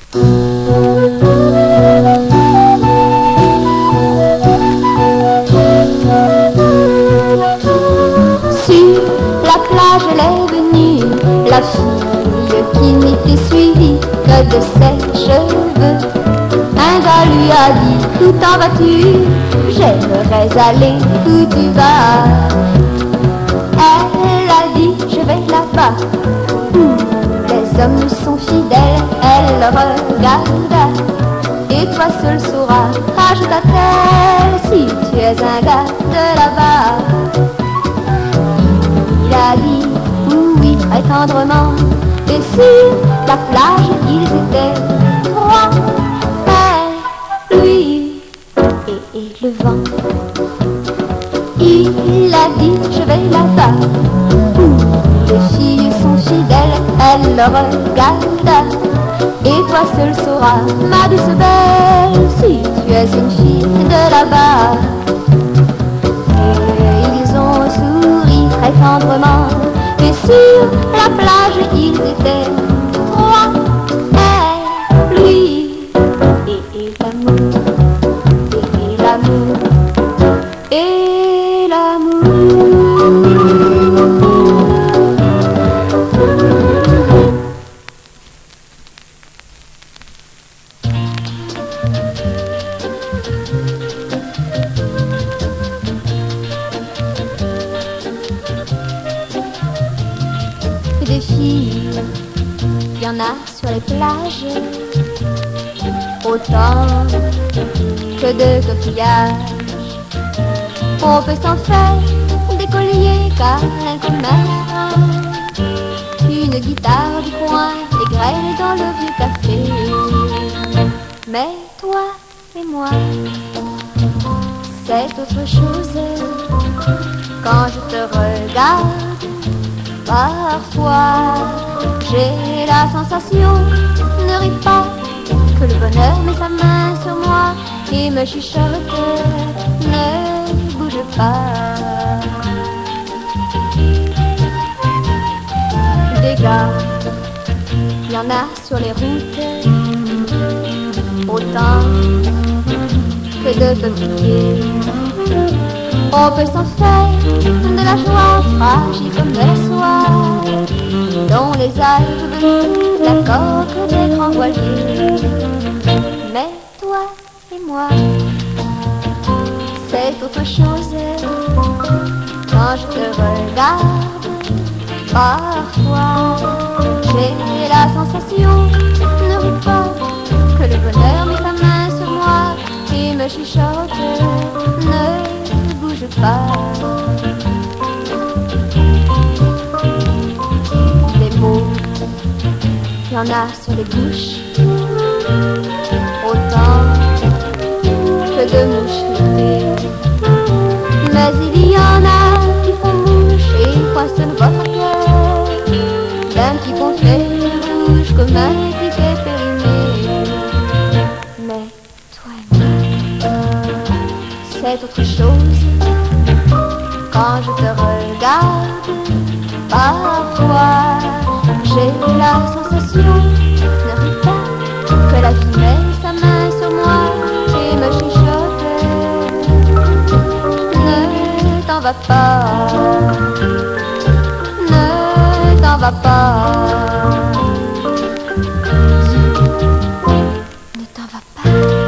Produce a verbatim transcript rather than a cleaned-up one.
Sur la plage elle est venue, la fille qui n'était suivie que de ses cheveux. Un gars lui a dit, où t'en vas-tu? J'aimerais aller où tu vas. Elle a dit, je vais là-bas où les hommes sont fidèles. Elle le regarda, et toi seul sauras, ajouta-t-elle, si tu es un gars de là-bas. Il a dit oui très tendrement, et sur la plage ils étaient trois, elle, lui et, et le vent. Il a dit je vais là-bas où les filles sont fidèles. Elle le regarda, et toi seul sauras, ma douce belle, si tu es une fille de là-bas. Et ils ont souri très tendrement, et sur la plage ils étaient trois, elle, lui et, et l'amour, et, et l'amour, et l'amour. Des filles, il y en a sur les plages, autant que de coquillages. On peut s'en faire des colliers car un commun, une guitare du coin, des grêles dans le vieux café. Mais toi et moi, c'est autre chose. Quand je te regarde, parfois j'ai la sensation, ne ris pas, que le bonheur met sa main sur moi et me chuchote, ne bouge pas. Des gars, il y en a sur les routes, autant que de peupliers. On peut s'en faire de la joie fragile comme de la soie, dont les Alpes veulent la coque des grands voiliers. Mais toi et moi, c'est autre chose. Quand je te regarde, parfois j'ai la sensation, ne ris pas, que le bonheur met sa main sur moi et me chuchote, ne bouge pas. Des mots, il y en a sur les bouches, autant que de mouches. Mais il y en a qui font mouche et poissonnent votre cœur d'un petit confet rouge comme un ticket périmé. Mais toi et moi, c'est autre chose. Quand je te regarde, parfois j'ai la sensation, ne ris pas, que la vie met sa main sur moi et me chuchote, ne t'en va pas, ne t'en va pas, ne t'en va pas.